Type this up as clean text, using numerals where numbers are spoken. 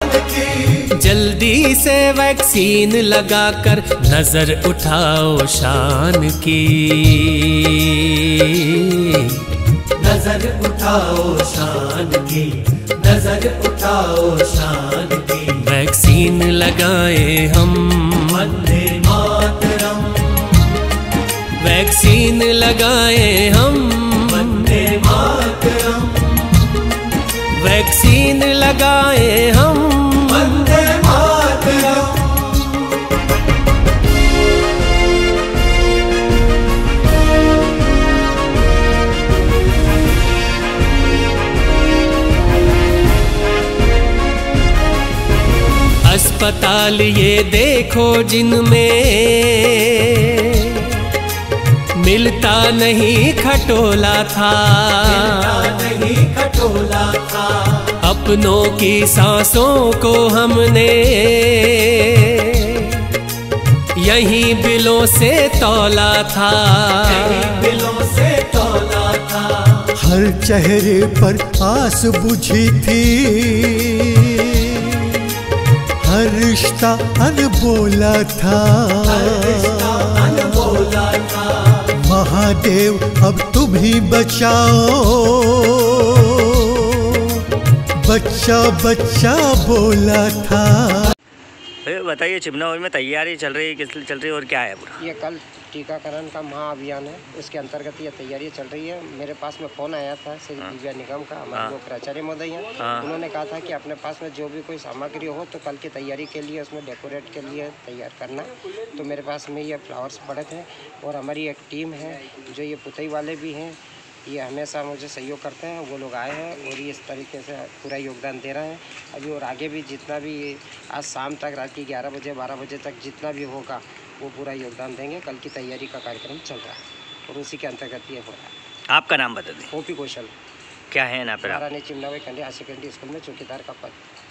की। जल्दी से वैक्सीन लगाकर नजर उठाओ शान की। नजर उठाओ शान की, नजर उठाओ शान की। वैक्सीन लगाए हम, वंदे मातरम। वैक्सीन लगाए हम, वंदे मातरम। वैक्सीन लगाए हम, वंदे मातरम। अस्पताल ये देखो जिनमें मिलता नहीं खटोला था, मिलता नहीं खटोला था। अपनों की सांसों को हमने यहीं बिलों से तौला था, यहीं बिलों से तौला था। हर चेहरे पर आस बुझी थी, हर रिश्ता अनबोला था, हर रिश्ता अनबोला था। महादेव अब तुम ही बचाओ, बच्चा बच्चा बोला था। बताइए चिमनावली में तैयारी चल रही है, किस लिए चल रही है और क्या है पूरा? ये कल टीकाकरण का महाअभियान है, उसके अंतर्गत ये तैयारी चल रही है। मेरे पास में फ़ोन आया था श्री दिव्या निगम का, हमारे वो प्राचार्य महोदय हैं। उन्होंने कहा था कि अपने पास में जो भी कोई सामग्री हो तो कल की तैयारी के लिए उसमें डेकोरेट के लिए तैयार करना। तो मेरे पास में ये फ्लावर्स पड़े थे और हमारी एक टीम है जो ये पुतई वाले भी हैं, ये हमेशा मुझे सहयोग करते हैं। वो लोग आए हैं और ये इस तरीके से पूरा योगदान दे रहे हैं अभी, और आगे भी जितना भी आज शाम तक रात की 11 बजे 12 बजे तक जितना भी होगा वो पूरा योगदान देंगे। कल की तैयारी का कार्यक्रम चल रहा है और उसी के अंतर्गत ये हो रहा है। आपका नाम बता दें। ओपी कौशल, क्या है ना पर? महारानी चिमनावली कन्या हाई सेकेंडरी स्कूल में चौकीदार का पद।